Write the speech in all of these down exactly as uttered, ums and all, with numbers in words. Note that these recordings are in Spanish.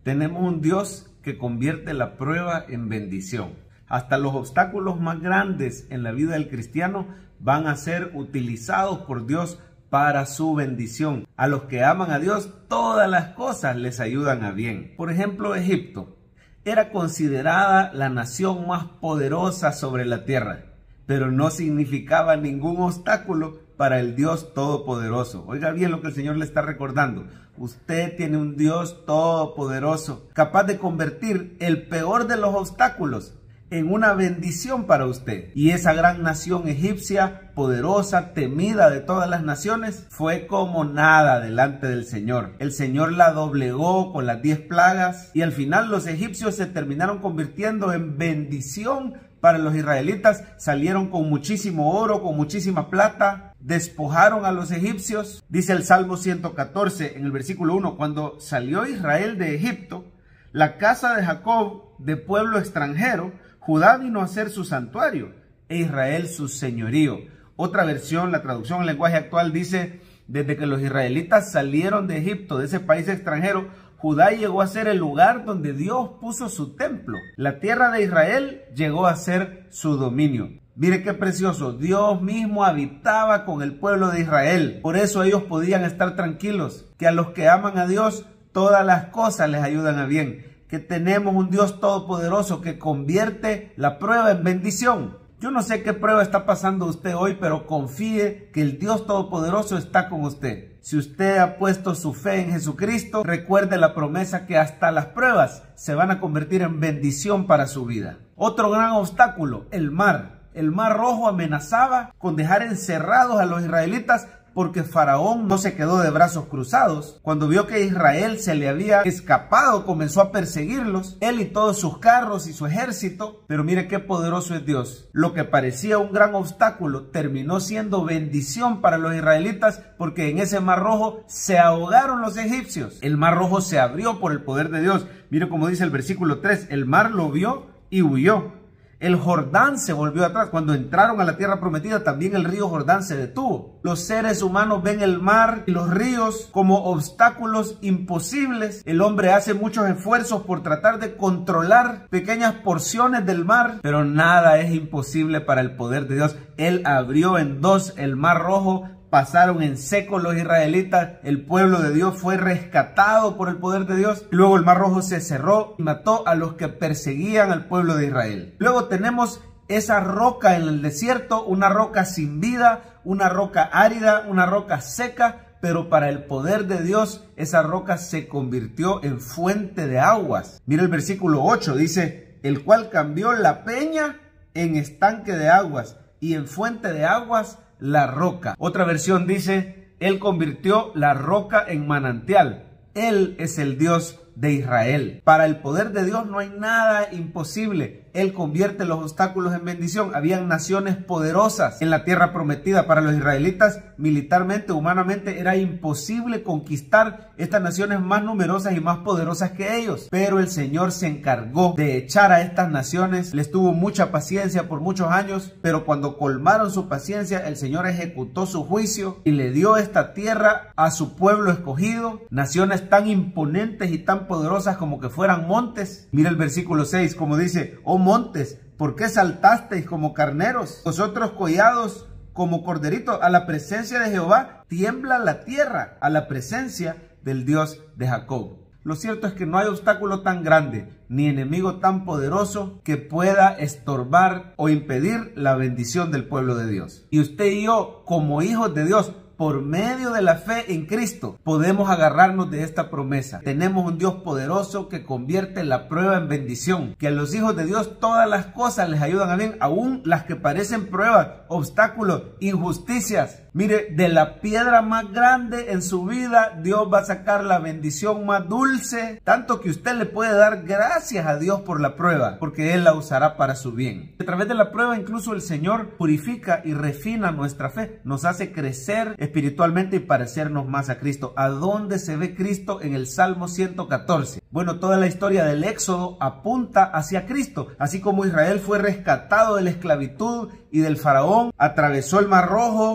Tenemos un Dios que convierte la prueba en bendición. Hasta los obstáculos más grandes en la vida del cristiano van a ser utilizados por Dios para su bendición. A los que aman a Dios, todas las cosas les ayudan a bien. Por ejemplo, Egipto era considerada la nación más poderosa sobre la tierra, pero no significaba ningún obstáculo para el Dios Todopoderoso. Oiga bien lo que el Señor le está recordando. Usted tiene un Dios todopoderoso, capaz de convertir el peor de los obstáculos en una bendición para usted. Y esa gran nación egipcia, poderosa, temida de todas las naciones, fue como nada delante del Señor. El Señor la doblegó con las diez plagas y al final los egipcios se terminaron convirtiendo en bendición para los israelitas. Salieron con muchísimo oro, con muchísima plata, despojaron a los egipcios. Dice el Salmo ciento catorce en el versículo uno, cuando salió Israel de Egipto, la casa de Jacob de pueblo extranjero, Judá vino a ser su santuario e Israel su señorío. Otra versión, la traducción en lenguaje actual dice, desde que los israelitas salieron de Egipto, de ese país extranjero, Judá llegó a ser el lugar donde Dios puso su templo. La tierra de Israel llegó a ser su dominio. Mire qué precioso, Dios mismo habitaba con el pueblo de Israel. Por eso ellos podían estar tranquilos, que a los que aman a Dios, todas las cosas les ayudan a bien. Que tenemos un Dios todopoderoso que convierte la prueba en bendición. Yo no sé qué prueba está pasando usted hoy, pero confíe que el Dios todopoderoso está con usted. Si usted ha puesto su fe en Jesucristo, recuerde la promesa que hasta las pruebas se van a convertir en bendición para su vida. Otro gran obstáculo, el mar. El mar Rojo amenazaba con dejar encerrados a los israelitas porque Faraón no se quedó de brazos cruzados. Cuando vio que Israel se le había escapado, comenzó a perseguirlos, él y todos sus carros y su ejército. Pero mire qué poderoso es Dios. Lo que parecía un gran obstáculo terminó siendo bendición para los israelitas, porque en ese mar Rojo se ahogaron los egipcios. El mar Rojo se abrió por el poder de Dios. Mire como dice el versículo tres, el mar lo vio y huyó. El Jordán se volvió atrás. Cuando entraron a la tierra prometida, también el río Jordán se detuvo. Los seres humanos ven el mar y los ríos como obstáculos imposibles. El hombre hace muchos esfuerzos por tratar de controlar pequeñas porciones del mar, pero nada es imposible para el poder de Dios. Él abrió en dos el mar Rojo. Pasaron en seco los israelitas, el pueblo de Dios fue rescatado por el poder de Dios. Luego el mar Rojo se cerró y mató a los que perseguían al pueblo de Israel. Luego tenemos esa roca en el desierto, una roca sin vida, una roca árida, una roca seca, pero para el poder de Dios esa roca se convirtió en fuente de aguas. Mira el versículo ocho, dice, el cual cambió la peña en estanque de aguas y en fuente de aguas la roca. Otra versión dice, él convirtió la roca en manantial. Él es el Dios de Israel. Para el poder de Dios no hay nada imposible. Él convierte los obstáculos en bendición. Habían naciones poderosas en la tierra prometida. Para los israelitas, militarmente, humanamente, era imposible conquistar estas naciones más numerosas y más poderosas que ellos. Pero el Señor se encargó de echar a estas naciones. Les tuvo mucha paciencia por muchos años, pero cuando colmaron su paciencia, el Señor ejecutó su juicio y le dio esta tierra a su pueblo escogido. Naciones tan imponentes y tan poderosas como que fueran montes. Mira el versículo seis, como dice, oh montes, ¿por qué saltasteis como carneros? Vosotros collados como corderitos. A la presencia de Jehová tiembla la tierra, a la presencia del Dios de Jacob. Lo cierto es que no hay obstáculo tan grande, ni enemigo tan poderoso que pueda estorbar o impedir la bendición del pueblo de Dios. Y usted y yo, como hijos de Dios, por medio de la fe en Cristo, podemos agarrarnos de esta promesa. Tenemos un Dios poderoso que convierte la prueba en bendición, que a los hijos de Dios todas las cosas les ayudan a bien, aún las que parecen pruebas, obstáculos, injusticias. Mire, de la piedra más grande en su vida, Dios va a sacar la bendición más dulce, tanto que usted le puede dar gracias a Dios por la prueba, porque Él la usará para su bien. A través de la prueba, incluso el Señor purifica y refina nuestra fe, nos hace crecer espiritualmente y parecernos más a Cristo. ¿A dónde se ve Cristo? En el Salmo ciento catorce. Bueno, toda la historia del Éxodo apunta hacia Cristo, así como Israel fue rescatado de la esclavitud y del faraón, atravesó el Mar Rojo, pasó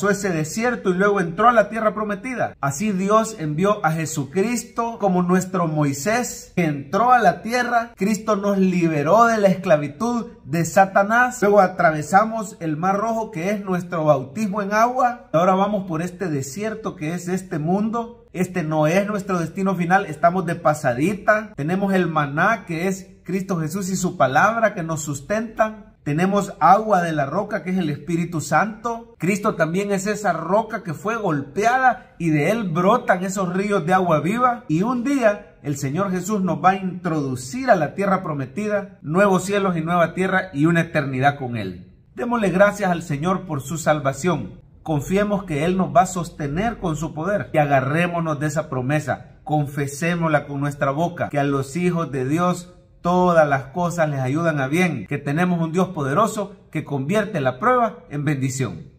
pasó ese desierto y luego entró a la tierra prometida. Así Dios envió a Jesucristo como nuestro Moisés, que entró a la tierra. Cristo nos liberó de la esclavitud de Satanás. Luego atravesamos el Mar Rojo, que es nuestro bautismo en agua. Ahora vamos por este desierto que es este mundo. Este no es nuestro destino final, estamos de pasadita. Tenemos el maná, que es Cristo Jesús y su palabra, que nos sustentan. Tenemos agua de la roca, que es el Espíritu Santo. Cristo también es esa roca que fue golpeada y de él brotan esos ríos de agua viva. Y un día el Señor Jesús nos va a introducir a la tierra prometida, nuevos cielos y nueva tierra y una eternidad con él. Démosle gracias al Señor por su salvación. Confiemos que Él nos va a sostener con su poder y agarrémonos de esa promesa. Confesémosla con nuestra boca, que a los hijos de Dios todas las cosas les ayudan a bien, que tenemos un Dios poderoso que convierte la prueba en bendición.